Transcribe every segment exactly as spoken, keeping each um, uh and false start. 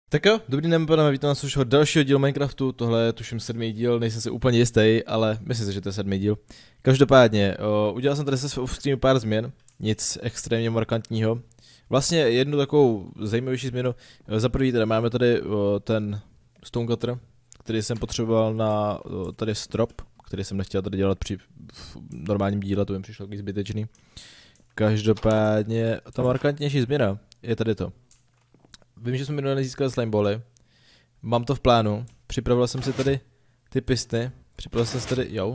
Tak jo, dobrý den, pane, vítám nás už od dalšího dílu Minecraftu, tohle je tuším sedmý díl, nejsem si úplně jistý, ale myslím si, že to je sedmý díl. Každopádně, o, udělal jsem tady se offstreamu pár změn, nic extrémně markantního. Vlastně jednu takovou zajímavější změnu, za prvý teda máme tady o, ten stone cutter, který jsem potřeboval na o, tady strop, který jsem nechtěl tady dělat při normálním díle, to mi přišlo takový zbytečný. Každopádně, ta markantnější změna je tady to. Vím, že jsme minule nezískali slimebally, mám to v plánu, připravil jsem si tady ty pisty, připravil jsem si tady, jo,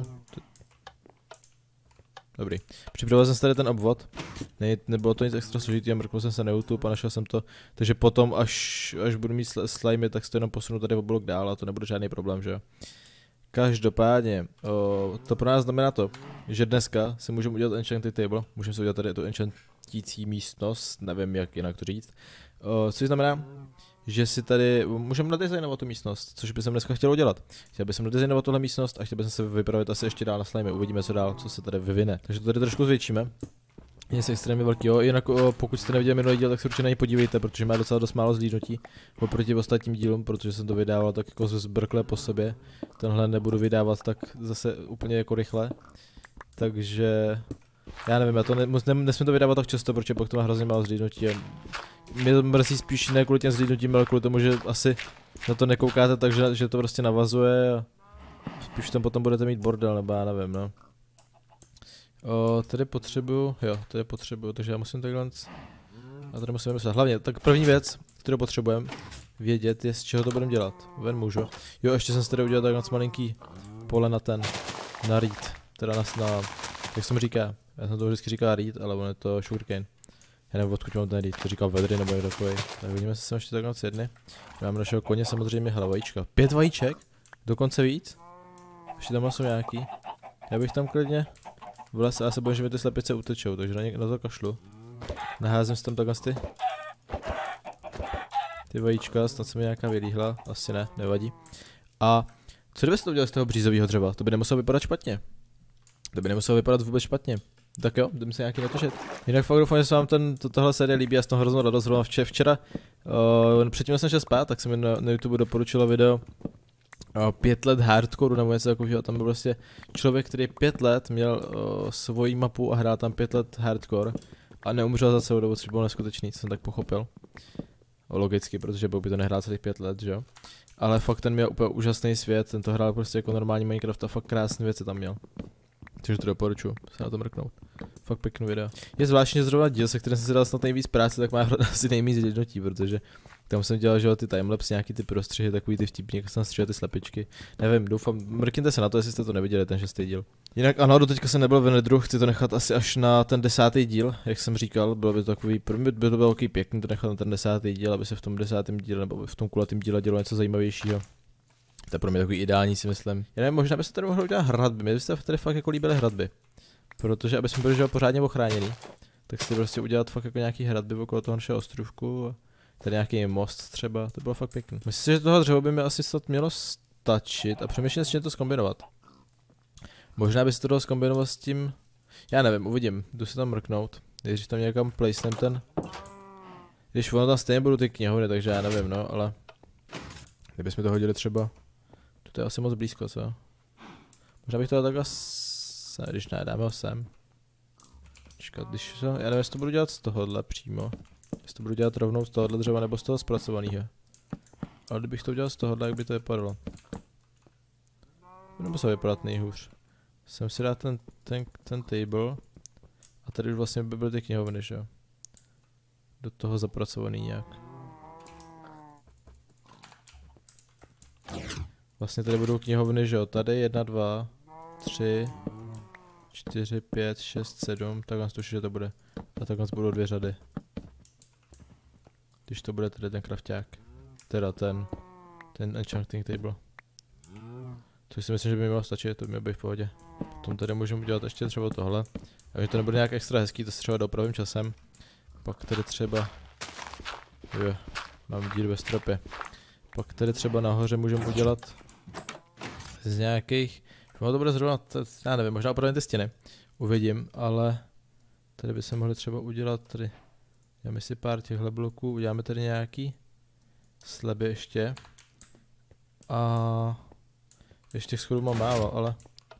dobrý, připravil jsem si tady ten obvod, ne, nebylo to nic extra složitý, mrknul jsem se na YouTube a našel jsem to, takže potom až, až budu mít slimy, tak si to jenom posunu tady o blok dál a to nebude žádný problém, že jo. Každopádně, o, to pro nás znamená to, že dneska si můžeme udělat enchanted table, můžeme si udělat tady tu enchantící místnost, nevím jak jinak to říct, o, což znamená, že si tady můžeme nadizajnovat tu místnost, což bych dneska chtěl udělat. Chtěl bych nadizajnovat tuhle místnost a chtěl bych se vypravit asi ještě dál na slimy, uvidíme co dál, co se tady vyvine. Takže to tady trošku zvětšíme. Nic extrémně velkého, jinak o, pokud jste neviděli minulý díl, tak se určitě na něj podívejte, protože má docela dost málo zhlídnutí oproti ostatním dílům, protože jsem to vydával tak jako zbrkle po sobě. Tenhle nebudu vydávat tak zase úplně jako rychle, takže já nevím, já to ne, ne, nesmím to vydávat tak často, protože pak to má hrozně málo zhlídnutí. Mě mrzí spíš ne kvůli těm zhlídnutím, ale kvůli tomu, že asi na to nekoukáte, takže že to prostě navazuje a spíš tam potom budete mít bordel, nebo já nevím, no. O, tady potřebuju, jo, tady potřebuju, takže já musím takhle, a tady musím vymyslet. Hlavně, tak první věc, kterou potřebujeme vědět, je z čeho to budeme dělat. Ven můžu. Jo, ještě jsem si tady udělal takhle malinký pole na ten, na reed, teda na, na, jak se mu říká, já jsem to vždycky říkal reed, ale on je to sugarcane. Já nevím, odkud mám ten reed, to říkal vedry nebo někdo takový. Tak vidíme, se sem ještě takhle jedny. Máme našeho koně samozřejmě hlavajíčka. Pět vajíček, dokonce víc. Ještě tam jsou nějaký. Já bych tam klidně v lese, já se bojím, že mi ty slepice utečou, takže na, ně, na to kašlu. Naházím si tam takhle ty, ty vajíčka, snad se mi nějaká vylíhla, asi ne, nevadí. A co kdyby se to udělal z toho břízového dřeva? To by nemuselo vypadat špatně. To by nemuselo vypadat vůbec špatně. Tak jo, jdeme se nějaký natočit. Jinak fakt doufám, že se vám ten, to, tohle série líbí, já jsem hroznou radost, zrovna včera, včera uh, předtím jsem šel spát, tak se mi na, na YouTube doporučilo video uh, pět let hardcore nebo něco takového, tam byl prostě člověk, který pět let měl uh, svoji mapu a hrál tam pět let hardcore a neumřel za celou dobu, což bylo neskutečný, co jsem tak pochopil. Logicky, protože by to nehrál celých pět let, že jo. Ale fakt ten měl úplně úžasný svět, ten to hrál prostě jako normální Minecraft a fakt krásné věci tam měl. Takže to doporučuji se na to mrknout. Fakt pěkný video. Je zvláštně zrovna díl, se kterým jsem si dal snad nejvíc práce, tak má asi nejméně zjednotí, protože tam jsem dělal, že jo, ty timelapse, nějaký ty prostřihy, takový ty vtipní, jak jsem střílel ty slepičky. Nevím, doufám, mrkněte se na to, jestli jste to neviděli, ten šestý díl. Jinak ano, doteďka jsem nebyl v Nedru, chci to nechat asi až na ten desátý díl, jak jsem říkal, bylo by to takový, pro mě by to bylo takový pěkný to nechat na ten desátý díl, aby se v tom desátém díle nebo v tom kulatém díle dělo něco zajímavějšího. To je pro mě takový ideální, si myslím. Já nevím, možná by se tady mohlo udělat hradby, mě byste tady fakt jako líbily hradby. Protože aby jsme byli že pořádně ochráněni, tak si prostě udělat fakt jako nějaký hradby okolo toho našeho ostrůvku. Tady nějaký most třeba, to bylo fakt pěkný. Myslím si, že toho dřevo by mi asi snad mělo stačit a přemýšlím, s čím to zkombinovat. Možná by se to dalo zkombinovat s tím, já nevím, uvidím, jdu si tam mrknout. Když tam někam placnem ten, když ono tam stejně budou ty knihovny, takže já nevím, no, ale kdybychom to hodili třeba, to je asi moc blízko, co? Možná bych to takhle, s... když ne, dáme ho sem. Čekat, když to, já nevím, jestli to budu dělat z tohohle přímo. Jestli to budu dělat rovnou z tohohle dřeva nebo z toho zpracovaného. Ale kdybych to udělal z tohohle, jak by to vypadalo? Nebo se vypadat nejhůř. Sem si dát ten, ten, ten table. A tady už vlastně by byly ty knihovny, že jo? Do toho zapracovaný nějak. Vlastně tady budou knihovny, že jo? Tady jedna, dva, tři, čtyři, pět, šest, sedm. Takhle tuším, že to bude. A takhle budou dvě řady. Když to bude tady ten krafťák. Teda ten, ten enchanting table. Což si myslím, že by mělo stačit, to by mělo být v pohodě. Potom tady můžeme udělat ještě třeba tohle. A že to nebude nějak extra hezký, to se třeba dopravím časem. Pak tady třeba... Jo, mám díru ve stropě. Pak tady třeba nahoře můžeme udělat z nějakých... No to bude zrovna, já nevím, možná opravdu ty stěny. Uvidím, ale... Tady by se mohli třeba udělat tady... Dáme si pár těchhle bloků, uděláme tady nějaký... Sleby ještě. A ještě těch schodů mám málo, ale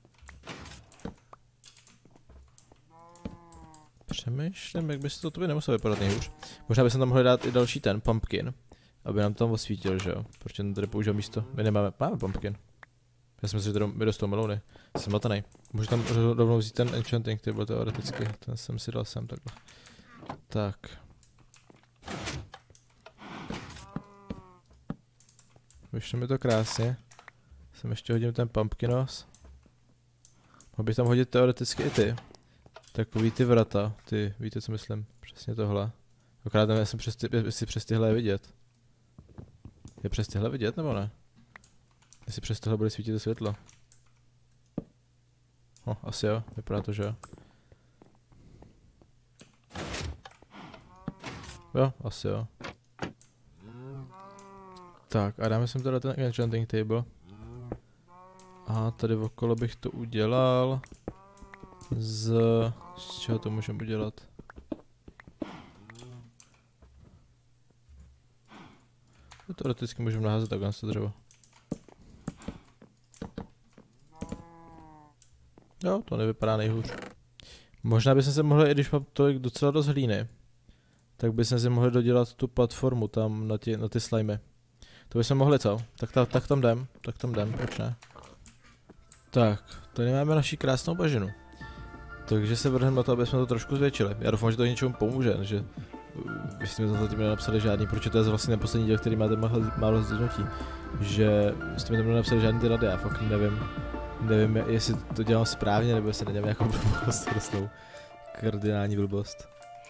přemýšlím, jak by se to, to by nemuselo vypadat nejhůř. Možná by se tam mohli dát i další ten pumpkin, aby nám tam osvítil, že jo? Protože ten tady použil místo. My nemáme, máme pumpkin. Já si myslím, že mi dostal melouny. Jsem matanej. Můžu tam rovnou vzít ten enchanting table teoreticky. Ten jsem si dal sem takhle. Tak. Vyšlo mi to krásně. Jsem ještě hodím ten pumpkinos. Mohl bych tam hodit teoreticky i ty. Takový ty vrata, ty, víte co myslím? Přesně tohle. Akorát nevím, jestli přes, ty, jestli přes tyhle je vidět. Je přes tyhle vidět nebo ne? Jestli přes tohle bude svítit to světlo. No, asi jo, vypadá to, že jo. Jo, asi jo. Tak a dáme sem teda ten enchanting table. A tady okolo bych to udělal z... z čeho to můžeme udělat? No, teoreticky můžeme naházet takhle to dřevo. Jo, to nevypadá nejhůř. Možná bychom se mohli, i když mám tolik docela dost hlíny, tak bychom si mohli dodělat tu platformu tam na, tě, na ty slimy. To bychom mohli, co? Tak, ta, tak tam jdem, tak tam jdem, proč ne? Tak, tady máme naši krásnou bažinu. Takže se vrhneme na to, aby jsme to trošku zvětšili. Já doufám, že to něčemu pomůže, že vy jste mi to zatím nenapsali žádný, protože to je vlastně poslední díl, který máte málo zdržnutí. Že jste mi tam nenapsali žádný ty rady, já fakt nevím. Nevím, jestli to dělám správně, nebo jestli nedělám nějakou blbost, rostou. Kardinální blbost.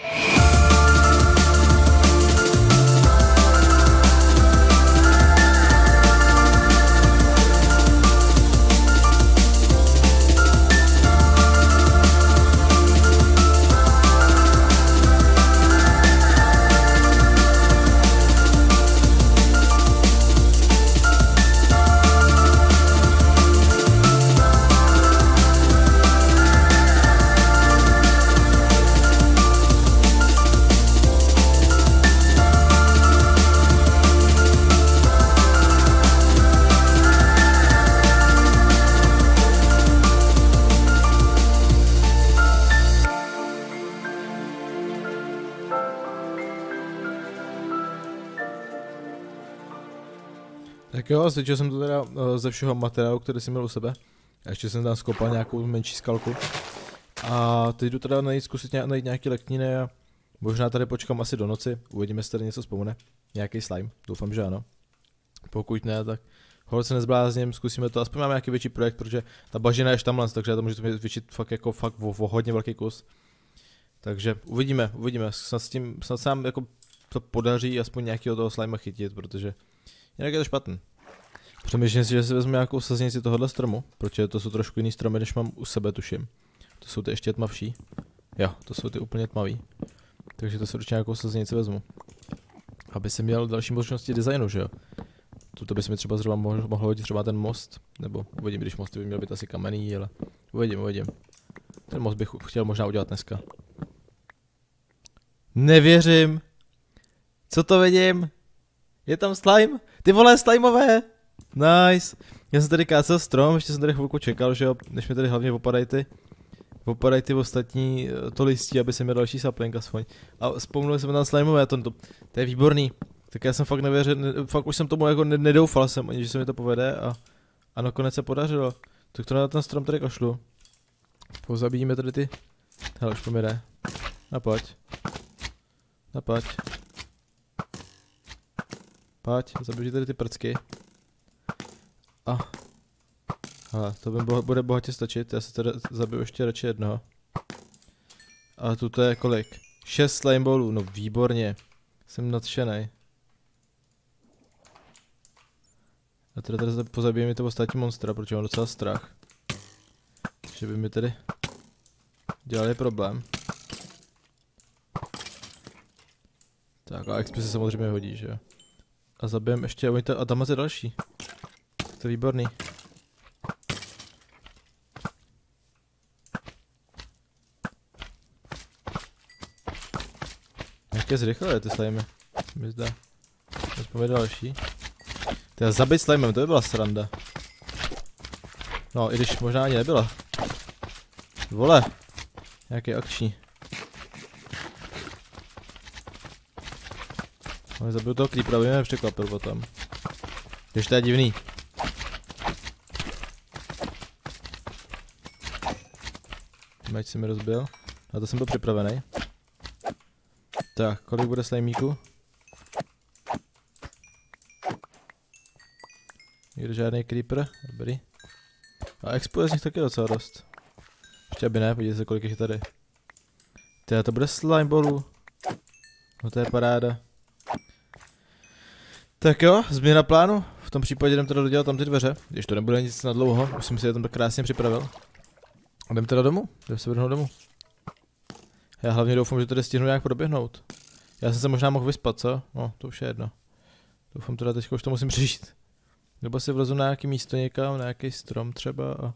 Tak jo, zvětšil jsem to teda uh, ze všeho materiálu, který jsem měl u sebe. A ještě jsem tam skopal nějakou menší skalku. A teď jdu teda najít, zkusit ně, najít nějaký lekniny a možná tady počkám asi do noci. Uvidíme, jestli tady něco vzpomene. Nějaký slime, doufám, že ano. Pokud ne, tak hold se nezblázním, zkusíme to. Aspoň máme nějaký větší projekt, protože ta bažina je štamlanc, takže já to můžu zvětšit fakt jako fakt o, o hodně velký kus. Takže uvidíme, uvidíme. Snad s tím, snad se nám jako to podaří aspoň nějakého toho slima chytit, protože jinak je to špatný. Přemýšlím si, že si vezmu nějakou sazenici tohohle stromu, protože to jsou trošku jiný stromy, než mám u sebe, tuším. To jsou ty ještě tmavší. Jo, to jsou ty úplně tmavý. Takže to se určitě nějakou sazenici vezmu. Aby jsem měl další možnosti designu, že jo. Tuto by se mi třeba zhruba mohl, mohl hodit třeba ten most, nebo uvidím, když most by měl být asi kamenný, ale uvidím, uvidím. Ten most bych chtěl možná udělat dneska. Nevěřím. Co to vidím? Je tam slime? Ty vole, slimeové! Nice. Já jsem tady kácel strom, ještě jsem tady chvilku čekal, že jo, než mi tady hlavně opadají ty, opadají ty ostatní to listí, aby se měl další sapling aspoň. A vzpomněl jsem tam slimeové, to, to, to je výborný. Tak já jsem fakt nevěřil, ne, fakt už jsem tomu jako nedoufal jsem, ani že se mi to povede a, a nakonec se podařilo. Tak to na ten strom tady kašlu. Pozabíjíme tady ty, hele už to mi jde. A pojď. A pojď. Pojď, zabij tady ty prcky. A. Hele, to by bude bohatě stačit, já se tady zabiju ještě radši jednoho. Ale tu to je kolik? šest slime ballů, no výborně. Jsem nadšenej. A teda tady pozabijeme mi to ostatní monstra, protože mám docela strach. Že by mi tady dělali problém. Tak a X P se samozřejmě hodí, že jo. A zabijem ještě, a tam máte další. To je výborný. Jak je zrychlé ty slimy, mi zdá. Aspoň další. Teda zabít slimem, to by byla sranda. No, i když možná ani nebyla. Vole. Nějaký akční. Ale zabil toho creepera, by mě nepřekvapil potom. Když to je divný. Meč si mi rozbil. Na to jsem byl připravený. Tak, kolik bude slimíku? Nikdo žádný creeper, dobrý. A expo je z nich taky docela dost. Ještě aby ne, podívejte se kolik je tady. Teda to bude slime ballu. No to je paráda. Tak jo, změna plánu. V tom případě jdem teda dodělat tam ty dveře. Když to nebude nic na dlouho, už jsem si je tam tak krásně připravil. A jdem teda domů, jdem se vrhnout domů. Já hlavně doufám, že tady stihnu nějak proběhnout. Já jsem se možná mohl vyspat, co? No, to už je jedno. Doufám teda teďka už to musím přežít. Nebo si vlezu na nějaký místo někam, na nějaký strom třeba a...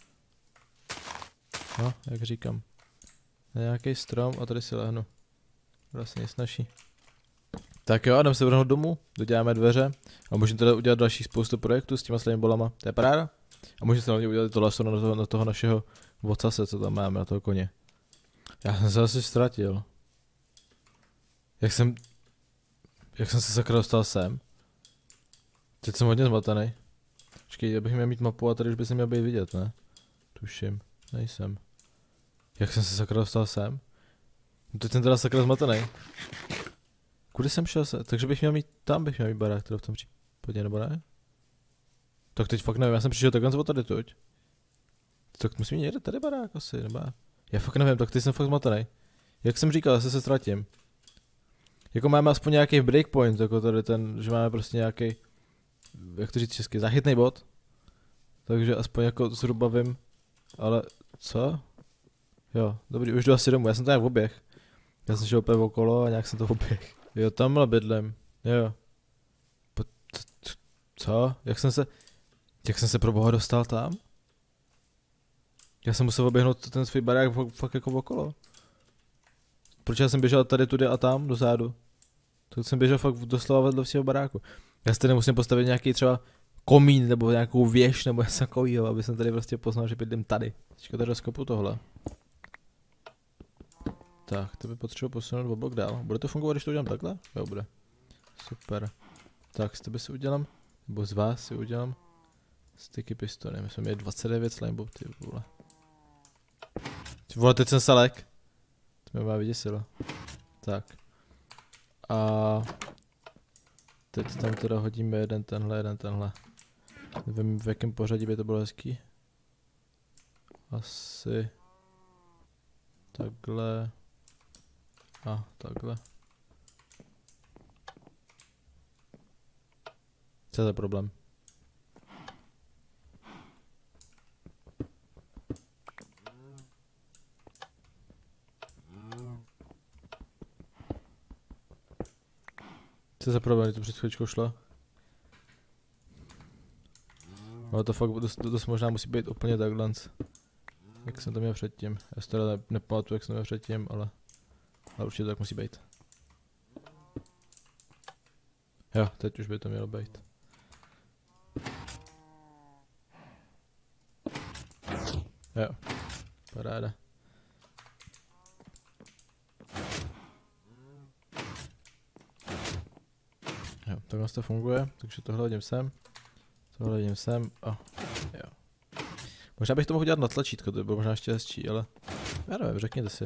No, jak říkám. Na nějaký strom a tady si lehnu. Vlastně snaží. Tak jo, jdem se vrhnout domů, doděláme dveře a můžeme teda udělat další spoustu projektů s těma slime bolama. To je paráda. A můžeme se hlavně udělat to laso na toho, na toho našeho vocase, co tam máme, na toho koně. Já jsem se asi ztratil. Jak jsem... Jak jsem se sakra dostal sem? Teď jsem hodně zmatený. Počkej, já bych měl mít mapu a tady už by se měl být vidět, ne? Tuším, nejsem. Jak jsem se sakra dostal sem? No teď jsem teda sakra zmatený. Kudy jsem šel se? Takže bych měl mít, tam bych měl mít barák, teda v tom případě, nebo ne? Tak teď fakt nevím, já jsem přišel takhle z tady tuď. Tak musím mít někde tady barák asi, nebo já? Já fakt nevím, tak teď jsem fakt zmatený. Jak jsem říkal, zase se ztratím. Jako máme aspoň nějaký breakpoint, jako tady ten, že máme prostě nějaký, jak to říct česky, záchytný bod. Takže aspoň jako zhruba vím, ale co? Jo, dobrý, už jdu asi domů, já jsem tady v oběh. Já jsem šel úplně okolo a nějak jsem to oběh. Jo, tamhle bydlím, jo. Co? Jak jsem se, jak jsem se pro boha dostal tam? Já jsem musel oběhnout ten svůj barák fakt jako okolo. Proč já jsem běžel tady, tudy a tam, do zádu? Tak jsem běžel fakt doslova vedle všeho baráku. Já si tady musím postavit nějaký třeba komín, nebo nějakou věž, nebo něco takovýho, aby jsem tady prostě poznal, že bydlím tady. Teďka tady rozkopu tohle. Tak, to by potřeboval posunout o blok dál. Bude to fungovat, když to udělám takhle? Jo, bude. Super. Tak, z tebe si udělám, nebo z vás si udělám sticky pistony. My jsme měli dvacet devět slimebů, ty vole. Ty vole, teď jsem salek. To mě má vyděsilo. Tak. A teď tam teda hodíme jeden tenhle, jeden tenhle. Nevím, v jakém pořadí by to bylo hezký. Asi takhle. A takhle. Co je za problém? Co je za problém, to před chvíličkou šlo? Ale to fakt dost, dost možná musí být úplně takhle. Jak jsem to měl předtím. Já si teda ne, nepamatuju, jak jsem to měl předtím, ale, ale určitě to tak musí být. Jo, teď už by to mělo být. Jo, paráda. Jo, takhle to funguje, takže tohle hodím sem. Tohle hodím sem a jo. Možná bych to mohl dělat na tlačítko, to by bylo možná ještě hezčí, ale já nevím, řekněte si.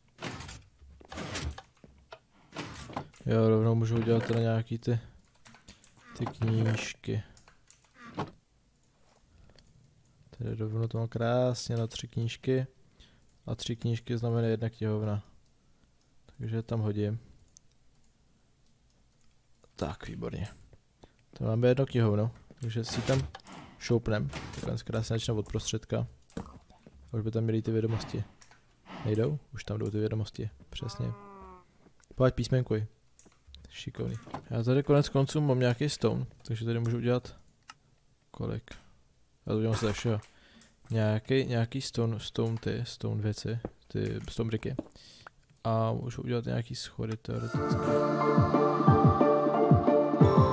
Jo, rovnou můžu udělat teda nějaký ty, ty knížky. Tady rovnou to mám krásně na tři knížky. A tři knížky znamená jedna knihovna. Takže tam hodím. Tak, výborně. To máme jedno knihovnu, takže si tam šoupnem. Takhle krásně začne od prostředka. A už by tam měli ty vědomosti. Nejdou? Už tam jdou ty vědomosti. Přesně. Pojď písmenkuj. Šikovný. Já tady konec konců mám nějaký stone, takže tady můžu udělat kolik. Já to udělám se všeho. Nějaký, nějaký stone, stone ty, stone věci, ty stone bricky. A můžu udělat nějaký schody teoreticky.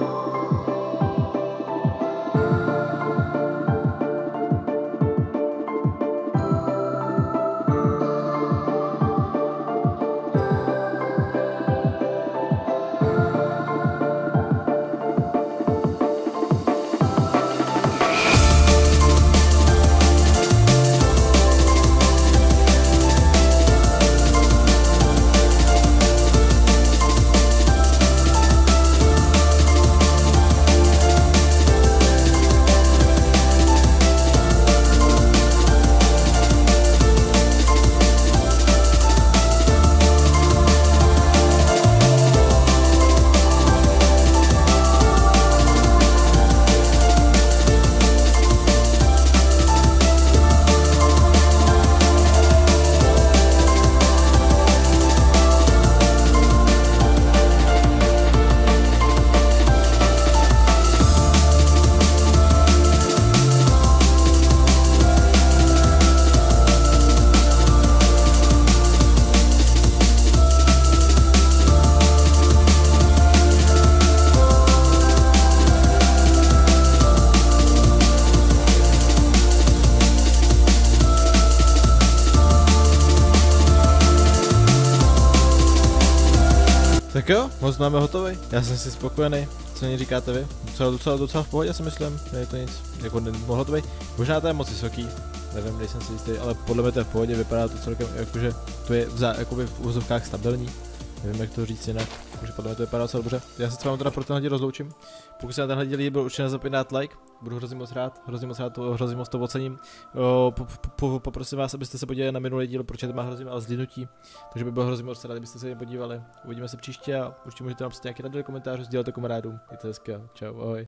moc máme hotový. Já jsem si spokojený. Co ní říkáte vy? Docela, docela, docela v pohodě si myslím. Je to nic. Jako nemohlo to být. Možná to je moc vysoký. Nevím, nejsem si jistý, ale podle mě to je v pohodě. Vypadá to celkem, jakože to je v, zá, jakoby v úvozovkách stabilní. Nevím, jak to říct jinak. Takže podle mě to vypadá docela dobře. Já se s vámi teda pro tenhle díl rozloučím. Pokud se na tenhle díl líbil, určitě nezapomeňte dát like. Budu hrozně moc rád, hrozně moc rád, to, hrozně moc to ocením. O, po, po, poprosím vás, abyste se podívali na minulý díl, protože to má hrozně málo zhlídnutí. Takže by bylo hrozně moc rád, abyste se jim podívali. Uvidíme se příště a určitě můžete napsat nějaký tady komentář, sdílete kamarádům. Je to hezké. Čau, ahoj.